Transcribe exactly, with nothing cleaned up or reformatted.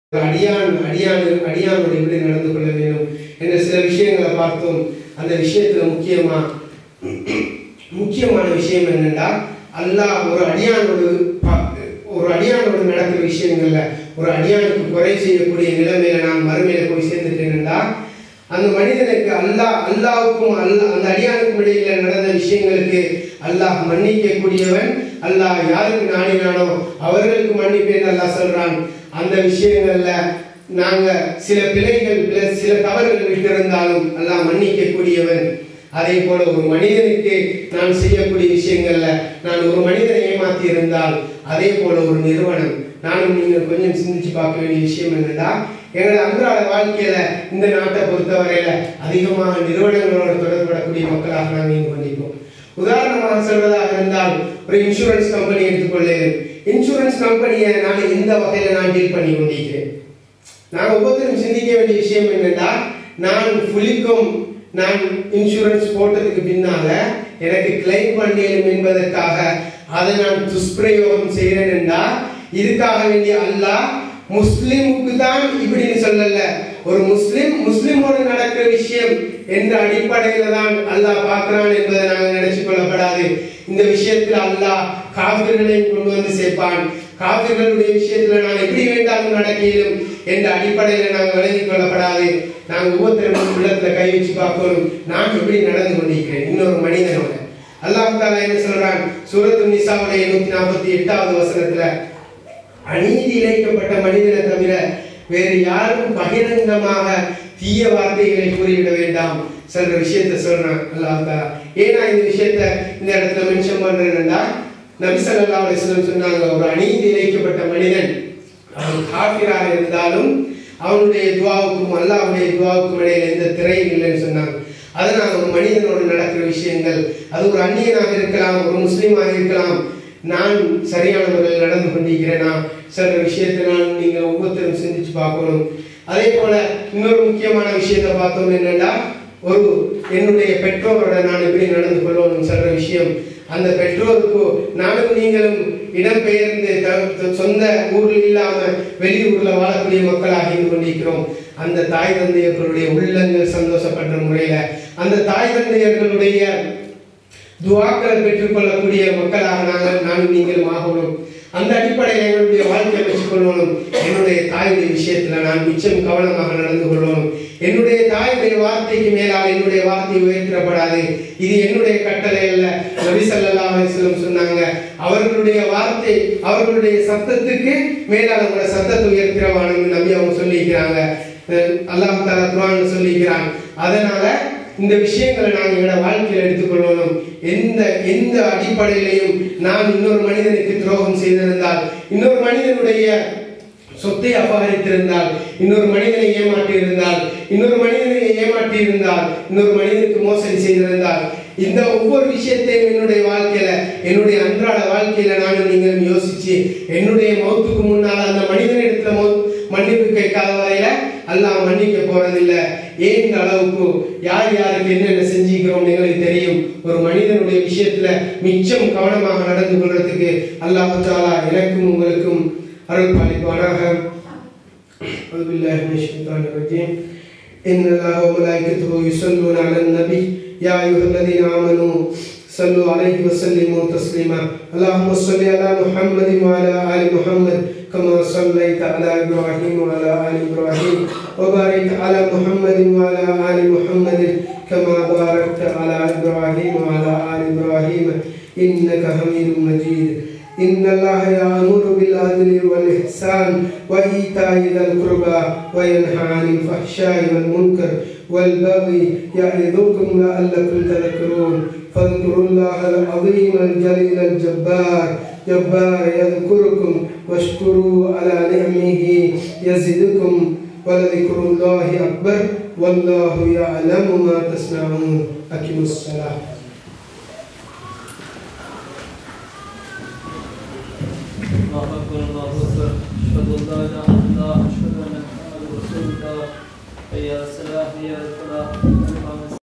அடியான் அடியான் அடியானோடு எப்படி நடந்து கொள்ள வேண்டும் என்ற சில விஷயங்களை பார்த்தோம். அந்த விஷயத்துல முக்கியமா முக்கியமான விஷயம் என்னன்னா, அல்லாஹ் ஒரு அடியானோடு ஒரு அடியானோடு நடக்கிற விஷயங்கள்ல ஒரு அடியானுக்கு குறை செய்யக்கூடிய நிலைமையில நான் மறுமையில போய் சேர்ந்துட்டேன்டா, அந்த மனிதனுக்கு அல்லாஹ் அல்லாவுக்கும் அல்ல அந்த அடியானுக்கும் இடையில நடந்த விஷயங்களுக்கு அல்லாஹ் மன்னிக்க கூடியவன். அல்லாஹ் யாருக்கு நாடினானோ அவர்களுக்கு மன்னிப்பேன் அல்லாஹ் சொல்றான். அந்த விஷயங்கள்ல நாங்க சில பிழைகள் சில தவறுகள் விட்டிருந்தாலும் அல்லாஹ் மன்னிக்க கூடியவன். அதே போல ஒரு மனிதனுக்கு நான் செய்யக்கூடிய விஷயங்கள்ல நான் ஒரு மனிதனை ஏமாத்தி இருந்தால், அதே போல ஒரு நிறுவனம், நானும் நீங்கள் கொஞ்சம் சிந்திச்சு பார்க்க வேண்டிய விஷயம் என்னன்னா, எங்களோட அன்றாட வாழ்க்கையில இந்த நாட்டை பொறுத்தவரையில அதிகமாக நிறுவனங்களோட தொடர்படக்கூடிய மக்களாக நாங்கள் இங்கு வந்திருக்கோம். உதாரணமாக சொல்வதாக இருந்தால், ஒரு இன்சூரன்ஸ் கம்பெனி எடுத்துக்கொள்ளேன். இன்சூரன்ஸ் கம்பெனியை நான் இந்த வகையில நான் டீல் பண்ணி கொண்டிருக்கிறேன். நான் ஒவ்வொருத்தரும் சிந்திக்க வேண்டிய விஷயம் என்னன்னா, நான் புலிக்கும் நான் இன்சூரன்ஸ் போட்டதுக்கு பின்னால எனக்கு கிளைம் பண்ணேன் என்பதற்காக அதை நான் துஷ்பிரயோகம் செய்கிறேன் என்றா, இதுக்காக வேண்டிய அல்லாஹ் முஸ்லிமுக்கு தான் இப்படின்னு சொல்லல. ஒரு முஸ்லிம் முஸ்லிமோடு நடக்கிற விஷயம் என்ற அடிப்படையில தான் அல்லாஹ் பார்க்கிறான் என்பதை நாங்கள் நினைச்சு கொள்ளப்படாது. இந்த விஷயத்துல அல்லாஹ் காபிர்களையும் கொண்டு வந்து சேர்ப்பான். காபிர்களுடைய விஷயத்துல நான் எப்படி வேண்டாலும் நடக்கலும் என்ற அடிப்படையில நாங்கள் விளங்கிக் கொள்ளப்படாது. நாங்கள் ஒவ்வொருத்தரும் உள்ளத்துல கை வச்சு பார்க்கணும், நான் எப்படி நடந்து கொண்டிருக்கிறேன் இன்னொரு மனிதனோட. அல்லாஹ் தஆலா என்ன சொல்றான்? சூரத்து நிசாவுடைய நூத்தி நாற்பத்தி எட்டாவது வசனத்துல, அநீதி இழைக்கப்பட்ட மனிதனை தவிர வேறு யாரும் பகிரங்கமாக தீய வார்த்தைகளை கூறிவிட வேண்டாம் சொல்ற விஷயத்த சொல்றான் அல்லாஹ் தஆலா. ஏன்னா இந்த விஷயத்த இந்த இடத்துல மென்ஷன் பண்றேன்னா, நபி ஸல்லல்லாஹு அலைஹி வஸல்லம் சொன்னாங்க, ஒரு அநீதி இழைக்கப்பட்ட மனிதன் அவன் காஃபிராக இருந்தாலும் அவனுடைய துஆவுக்கும் அல்லாஹ்வுடைய துஆவுக்கும் இடையில எந்த திரையும் இல்லைன்னு சொன்னாங்க. அதனால ஒரு மனிதனோடு நடக்கிற விஷயங்கள், அது ஒரு அந்நியனாக இருக்கலாம், ஒரு முஸ்லீமாக இருக்கலாம், நான் சரியான முறையில் நடந்து கொண்டிருக்கிறேனா சில விஷயத்தை நான் நீங்கள் ஒவ்வொருத்தரும் சிந்திச்சு பார்க்கணும். அதே போல இன்னொரு முக்கியமான விஷயத்தை பார்த்தோம் என்னன்னா, ஒரு என்னுடைய பெற்றோரோட நான் எப்படி நடந்து கொள்ளணும் சொல்ற விஷயம். அந்த பெற்றோருக்கு நானும் நீங்களும் இடம்பெயர்ந்து சொந்த ஊரில் இல்லாம வெளியூர்ல வாழக்கூடிய மக்களாக இருந்து கொண்டிருக்கிறோம். அந்த தாய் தந்தையர்களுடைய உள்ளங்கள் சந்தோஷப்படுற முறையில அந்த தாய் தந்தையர்களுடைய துஆக்களை பெற்றுக்கொள்ளக்கூடிய மக்களாக நாங்கள் நானும் நீங்களும் ஆகணும். அந்த அடிப்படையில் எங்களுடைய வாழ்க்கையை வச்சுக்கொள்ளணும். என்னுடைய தாயுடைய விஷயத்துல நான் மிச்சம் கவனமாக நடந்து கொள்ளணும். என்னுடைய தாயுடைய வார்த்தைக்கு மேலால் என்னுடைய வார்த்தை உயர்த்தப்படாது. இது என்னுடைய கட்டளை அல்ல. நபி ஸல்லல்லாஹு அலைஹி வஸல்லம் சொன்னாங்க, அவர்களுடைய வார்த்தை அவர்களுடைய சத்தத்துக்கு மேலால் அவங்களோட சத்தத்தை உயர்த்திரவானு நபி அவங்க சொல்லிக்கிறாங்க. அல்லாஹ் தஆலா குர்ஆன்ல சொல்லிக்கிறான். அதனால இந்த விஷயங்களை நாங்கள் எங்களோட வாழ்க்கையில் எடுத்துக்கொள்ளணும். எந்த எந்த அடிப்படையிலையும் நான் இன்னொரு மனிதனுக்கு துரோகம் செய்திருந்தால், இன்னொரு மனிதனுடைய சொத்தை அபகரித்திருந்தால், இன்னொரு மனிதனை ஏமாற்றி இருந்தால், இன்னொரு மனிதனை ஏமாற்றி இருந்தால், இன்னொரு மனிதனுக்கு மோசடி செய்திருந்தால், இந்த ஒவ்வொரு விஷயத்தையும் என்னுடைய வாழ்க்கையில என்னுடைய அன்றாட வாழ்க்கையில நானும் நீங்களும் யோசிச்சு என்னுடைய மௌத்துக்கு முன்னால் அந்த மனிதனிடத்துல மன்னிப்பு கேட்காத வரையில அல்லாஹ் மன்னிக்க போறதில்லை. ஏன் அளவுக்கு யார் யாருக்கு என்னென்ன செஞ்சுக்கிறோம் எங்களுக்கு தெரியும். ஒரு மனிதனுடைய விஷயத்துல மிச்சம் கவனமாக நடந்து கொள்றதுக்கு அல்லாஹ் தஆலா எனக்கும் உங்களுக்கும் அருள் பாலிப்பானாக. அல்ஹம்துலில்லாஹி மினஷ் ஷைத்தானிர் ரஜீம். இன்னல்லாஹ வ மலாயிகத்துஹு யுஸல்லூன அலன் நபி யா அய்யுஹல்லதீன ஆமனூ ஸல்லூ அலைஹி வ ஸல்லிமூ தஸ்லீமா. அல்லாஹும்ம ஸல்லி அலா முஹம்மதின் வ அலா ஆலி முஹம்மத் கமா ஸல்லைத அலா இப்ராஹீம் வ அலா ஆலி இப்ராஹீம் வ பாரிக் அலா முஹம்மதின் வ அலா ஆலி முஹம்மதின் கமா பாரக்த அலா இப்ராஹீம் வ அலா ஆலி இப்ராஹீம் இன்னக ஹமீதும் மஜீத். إن الله يأمر بالعدل والإحسان وإيتاء ذي القربى وينهى عن الفحشاء والمنكر والبغي يعظكم لعلكم تذكرون. فاذكروا الله العظيم الجليل الجبار جبار يذكركم واشكروا على نعمه يزدكم ولذكر الله أكبر والله يعلم ما تصنعون. أقيموا الصلاة. الله أكبر الله أكبر أشهد أن لا إله إلا الله أشهد أن محمدا رسول الله. حي على الصلاة حي على الفلاح.